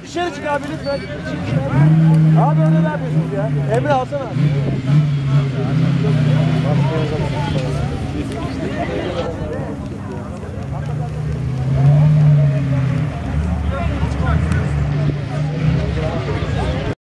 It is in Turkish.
dışarı çık abi lütfen. Abi öyle ne yapıyorsunuz ya? Emre alsana.